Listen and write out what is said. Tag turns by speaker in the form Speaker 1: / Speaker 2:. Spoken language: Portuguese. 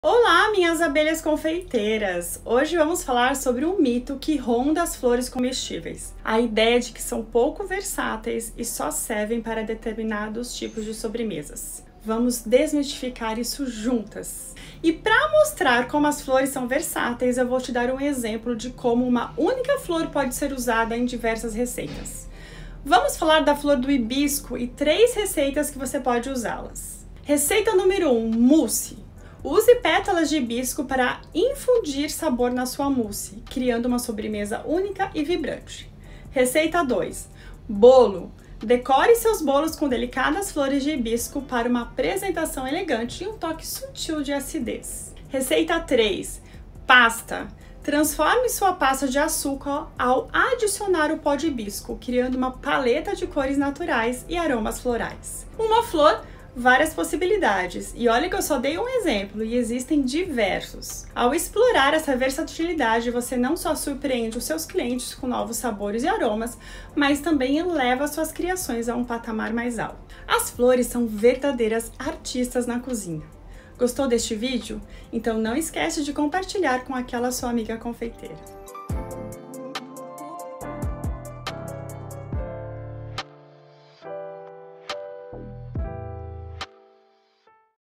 Speaker 1: Olá, minhas abelhas confeiteiras! Hoje vamos falar sobre um mito que ronda as flores comestíveis. A ideia de que são pouco versáteis e só servem para determinados tipos de sobremesas. Vamos desmistificar isso juntas. E para mostrar como as flores são versáteis, eu vou te dar um exemplo de como uma única flor pode ser usada em diversas receitas. Vamos falar da flor do hibisco e 3 receitas que você pode usá-las. Receita número 1, mousse. Use pétalas de hibisco para infundir sabor na sua mousse, criando uma sobremesa única e vibrante. Receita 2, bolo. Decore seus bolos com delicadas flores de hibisco para uma apresentação elegante e um toque sutil de acidez. Receita 3, pasta. Transforme sua pasta de açúcar ao adicionar o pó de hibisco, criando uma paleta de cores naturais e aromas florais. Uma flor, várias possibilidades. E olha que eu só dei um exemplo e existem diversos. Ao explorar essa versatilidade, você não só surpreende os seus clientes com novos sabores e aromas, mas também eleva suas criações a um patamar mais alto. As flores são verdadeiras artistas na cozinha. Gostou deste vídeo? Então não esquece de compartilhar com aquela sua amiga confeiteira.